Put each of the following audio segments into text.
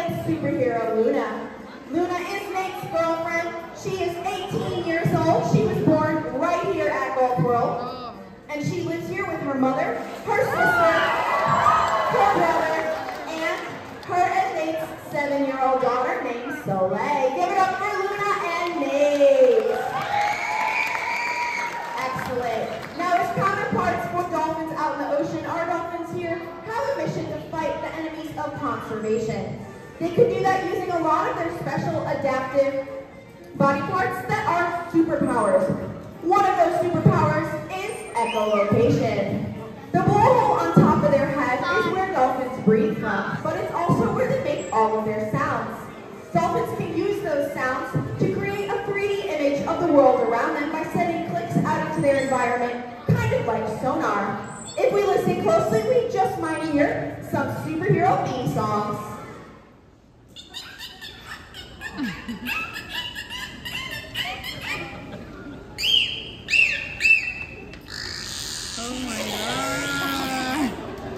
with superhero Luna. Luna is Nate's girlfriend. She is 18 years old. She was born right here at Gulf World. And she lives here with her mother, her sister, her brother, and her and Nate's 7-year-old daughter named Soleil. Give it up for Luna and Nate. Excellent. Now, as counterparts for dolphins out in the ocean, our dolphins here have a mission to fight the enemies of conservation. They could do that using a lot of their special adaptive body parts that are superpowers. One of those superpowers is echolocation. The blowhole on top of their head is where dolphins breathe from, but it's also where they make all of their sounds. Dolphins can use those sounds to create a 3D image of the world around them by sending clicks out into their environment, kind of like sonar. If we listen closely, we just might hear some superhero theme songs. Oh my God.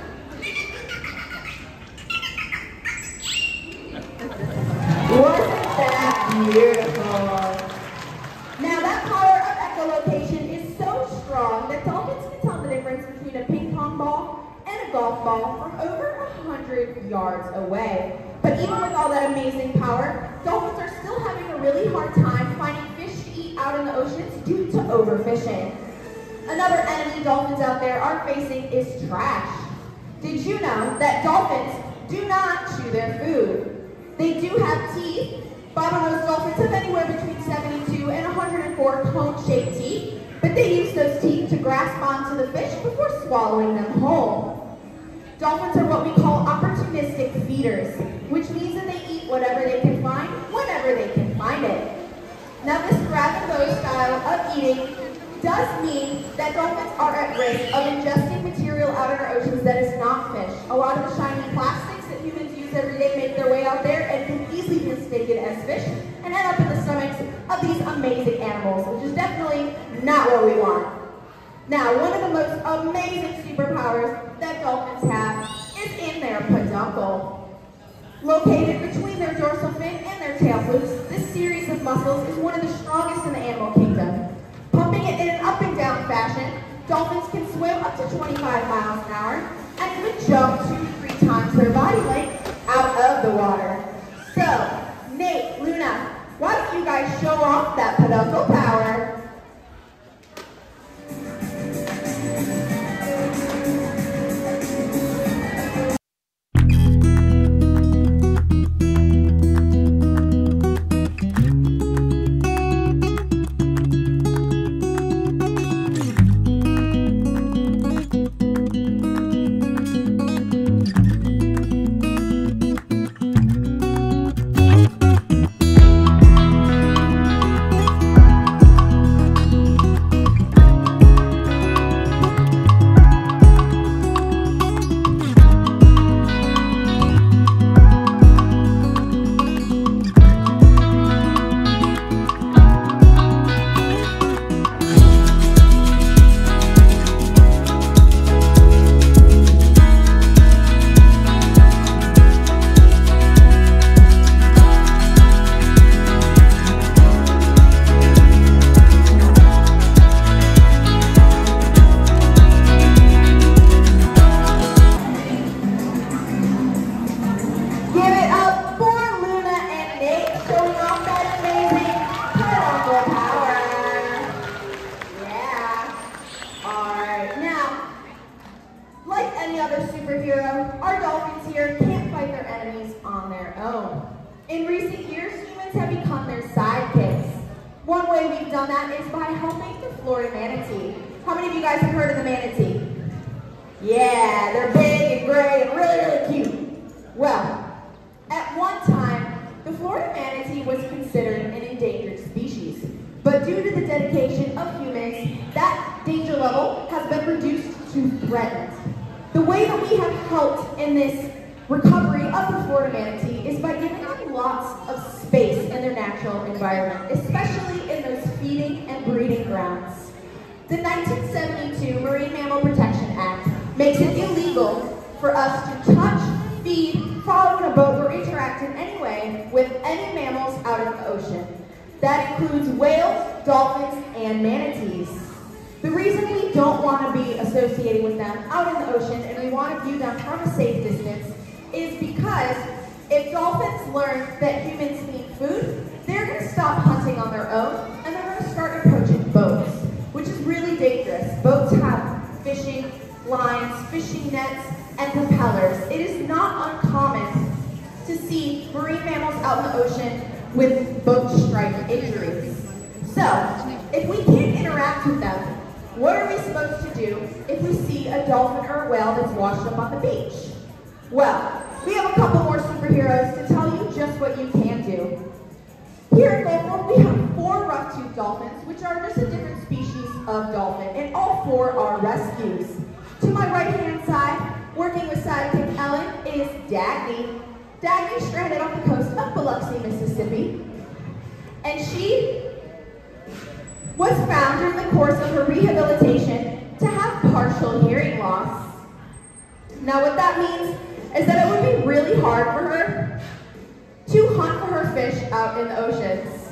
Wasn't that beautiful? Now that power of echolocation is so strong that dolphins can tell the difference between a ping pong ball and a golf ball from over 100 yards away. But even with all that amazing power, dolphins are still having a really hard time finding fish to eat out in the oceans due to overfishing. Another enemy dolphins out there are facing is trash. Did you know that dolphins do not chew their food? They do have teeth. Bottlenose dolphins have anywhere between 72 and 104 cone-shaped teeth, but they use those teeth to grasp onto the fish before swallowing them whole. Dolphins are what we call opportunistic feeders, which means that they eat whatever they can find, whenever they can find it. Now this grab-and-go style of eating does mean that dolphins are at risk of ingesting material out in our oceans that is not fish. A lot of the shiny plastics that humans use every day make their way out there and can easily be mistaken as fish and end up in the stomachs of these amazing animals, which is definitely not what we want. Now, one of the most amazing superpowers that dolphins have is in their peduncle. Located between their dorsal fin and their tail flukes, this series of muscles is one of the strongest in the animal kingdom. Pumping it in an up and down fashion, dolphins can swim up to 25 miles an hour and even jump 2 to 3 times their body length out of the water. So, Nate, Luna, why don't you guys show off that peduncle power? In recent years, humans have become their sidekicks. One way we've done that is by helping the Florida manatee. How many of you guys have heard of the manatee? Yeah, they're big and gray and really, really cute. Well, at one time, the Florida manatee was considered an endangered species. But due to the dedication of humans, that danger level has been reduced to threatened. The way that we have helped in this recovery of the Florida manatee is by giving them lots of space in their natural environment, especially in those feeding and breeding grounds. The 1972 Marine Mammal Protection Act makes it illegal for us to touch, feed, follow in a boat, or interact in way with any mammals out in the ocean. That includes whales, dolphins, and manatees. The reason we don't want to be associating with them out in the ocean and we want to view them from a safe distance is because if dolphins learn that humans need food, they're going to stop hunting on their own and they're going to start approaching boats, which is really dangerous. Boats have fishing lines, fishing nets, and propellers. It is not uncommon to see marine mammals out in the ocean with boat strike injuries. So, if we can't interact with them, what are we supposed to do if we see a dolphin or a whale that's washed up on the beach? Well, we have a couple more superheroes to tell you just what you can do. Here at Gulf World, we have 4 rough-toothed dolphins, which are just a different species of dolphin, and all 4 are rescues. To my right-hand side, working with sidekick Ellen, is Dagny. Dagny stranded off the coast of Biloxi, Mississippi, and she was found during the course of her rehabilitation to have partial hearing loss. Now what that means is that it would be really hard for her to hunt for her fish out in the oceans.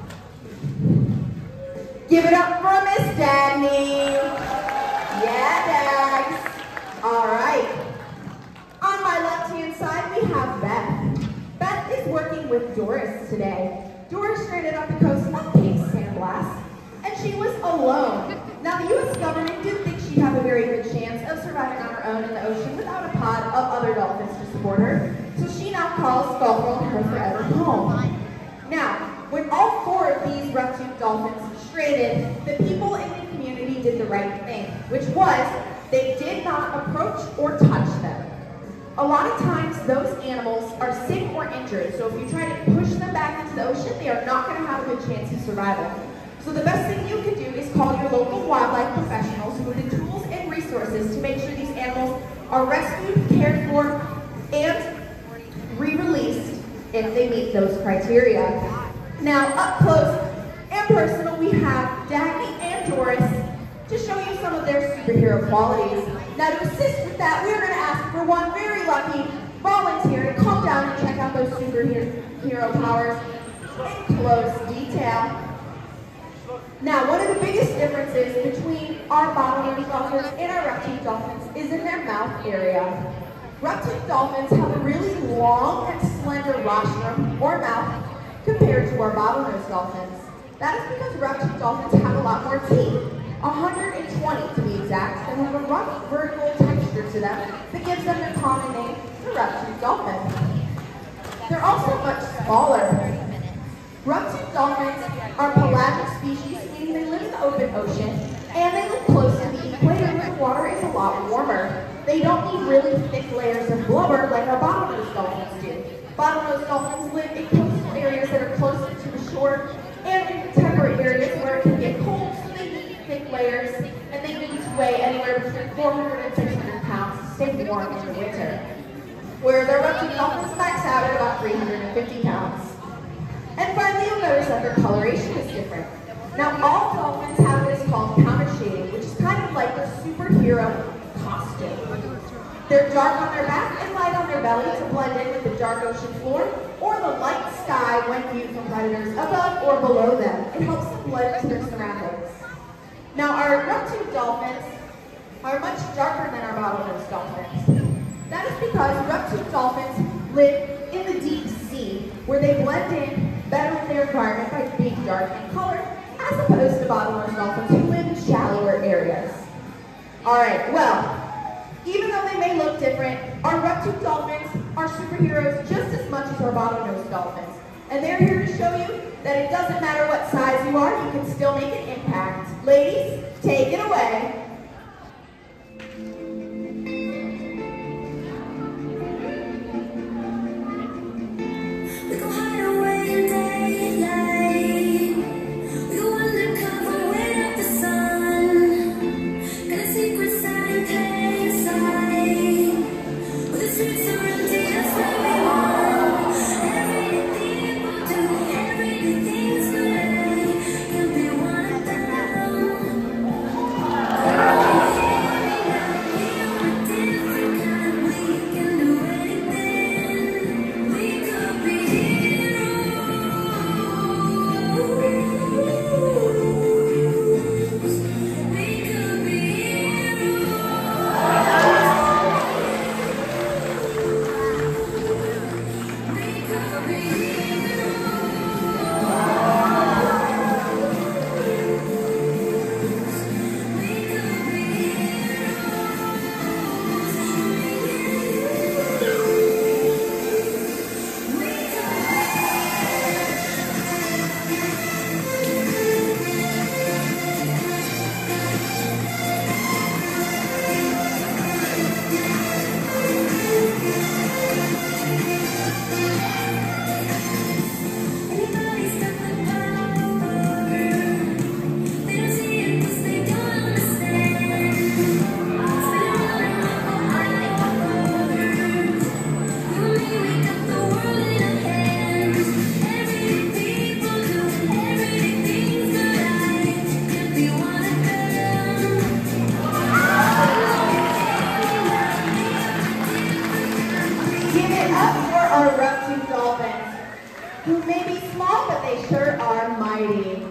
Give it up for Miss Dagny. Yeah, Dags. All right. On my left-hand side, we have Beth. Beth is working with Doris today. Doris stranded off the coast of Cape San Blas, and she was alone. Now, the U.S. government didn't think she'd have a very good chance of surviving on her own in the ocean without a pod of other dolphins to support her, so she now calls Gulf World her forever home. Now, when all 4 of these rough-toothed dolphins stranded, the people in the community did the right thing, which was they did not approach or touch them. A lot of times, those animals are sick or injured, so if you try to push them back into the ocean, they are not going to have a good chance of survival. So the best thing you can do is call your local wildlife professionals who have the tools and resources to make sure these animals are rescued, cared for, and re-released if they meet those criteria. Now, up close and personal, we have Dagny and Doris to show you some of their superhero qualities. Now, to assist with that, we're going to ask for one very lucky volunteer to come down and check out those superhero powers in close detail. Now, one of the biggest differences between our bottlenose dolphins and our rough-toothed dolphins is in their mouth area. Rough-toothed dolphins have a really long and slender rostrum or mouth compared to our bottlenose dolphins. That is because rough-toothed dolphins have a lot more teeth, 120 to be exact, and have a rough vertical texture to them that gives them the common name, the rough-toothed dolphin. They're also much smaller. Rough-toothed dolphins are pelagic species, meaning they live in the open ocean, and they live close to the equator where the water is a lot warmer. They don't need really thick layers of blubber like our bottlenose dolphins do. Bottlenose dolphins live in coastal areas that are closer to the shore and in temperate areas where it can get cold, so they need thick layers, and they need to weigh anywhere between 400 and 600 pounds to stay warm in the winter, where their rough-toothed dolphins max out at about 350 pounds. And finally, you'll notice that their coloration is different. Now, all dolphins have what is called counter shading, which is kind of like their superhero costume. They're dark on their back and light on their belly to blend in with the dark ocean floor or the light sky when viewed from predators above or below them. It helps them blend into their surroundings. Now, our rough-toothed dolphins are much darker than our bottlenose dolphins. That is because rough-toothed dolphins live in the deep sea, where they blend in better with their environment by being dark in color, as opposed to bottlenose dolphins who live in shallower areas. All right, well, even though they may look different, our rough-toothed dolphins are superheroes just as much as our bottlenose dolphins. And they're here to show you that it doesn't matter what size you are, you can still make an impact. Ladies, take it away. Our rough-toothed dolphins, who may be small, but they sure are mighty.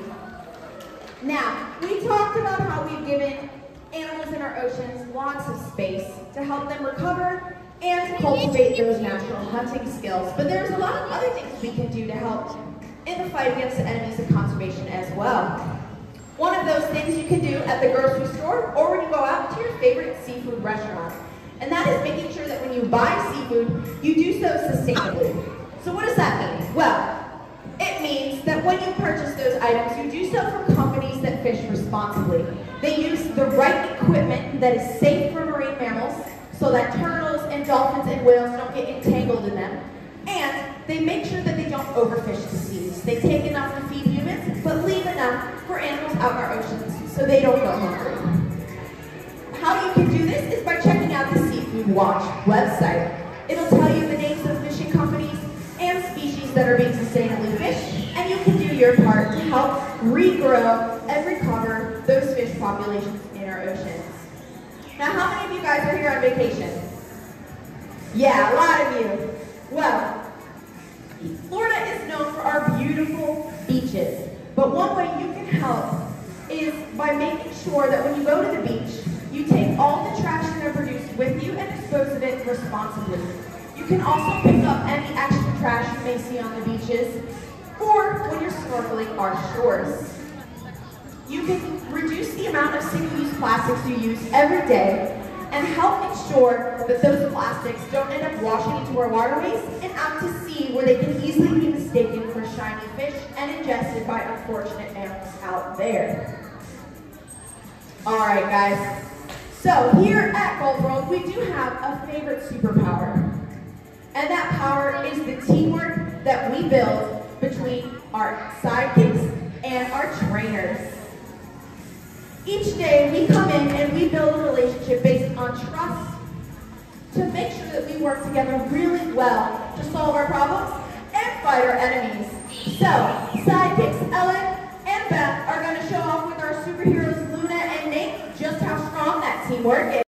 Now, we talked about how we've given animals in our oceans lots of space to help them recover and to cultivate those natural hunting skills. But there's a lot of other things we can do to help in the fight against the enemies of conservation as well. One of those things you can do at the grocery store or when you go out to your favorite seafood restaurant. And that is making sure that when you buy seafood, you do so sustainably. So what does that mean? Well, it means that when you purchase those items, you do so from companies that fish responsibly. They use the right equipment that is safe for marine mammals so that turtles and dolphins and whales don't get entangled in them. And they make sure that they don't overfish the seas. They take enough to feed humans, but leave enough for animals out in our oceans so they don't go hungry. How you can do this is by checking out the Seafood Watch website. It'll tell you the names of fishing companies and species that are being sustainably fished, and you can do your part to help regrow and recover those fish populations in our oceans. Now, how many of you guys are here on vacation? Yeah, a lot of you. Well, Florida is known for our beautiful beaches, but one way you can help is by making sure that when you go to the beach, you take all the trash that are produced with you and dispose of it responsibly. You can also pick up any extra trash you may see on the beaches or when you're snorkeling our shores. You can reduce the amount of single-use plastics you use every day and help ensure that those plastics don't end up washing into our waterways and out to sea where they can easily be mistaken for shiny fish and ingested by unfortunate animals out there. All right, guys. So here at Gold World, we do have a favorite superpower. And that power is the teamwork that we build between our sidekicks and our trainers. Each day we come in and we build a relationship based on trust to make sure that we work together really well to solve our problems and fight our enemies. So, sidekicks Ellen and Beth are going to show off with our superheroes Luna and Nate just how strong that teamwork is.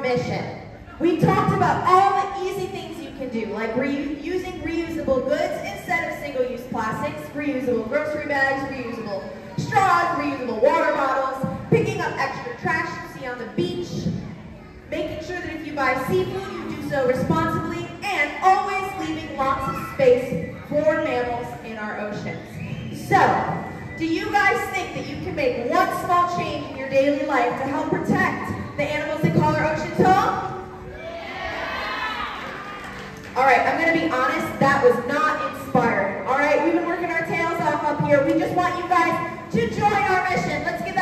mission. We talked about all the easy things you can do, like using reusable goods instead of single-use plastics, reusable grocery bags, reusable straws, reusable water bottles, picking up extra trash you see on the beach, making sure that if you buy seafood, you do so responsibly, and always leaving lots of space for mammals in our oceans. So, do you guys think that you can make one small change in your daily life to help protect the animals that call our oceans home? All right, I'm going to be honest, that was not inspiring. All right, we've been working our tails off up here. We just want you guys to join our mission. Let's give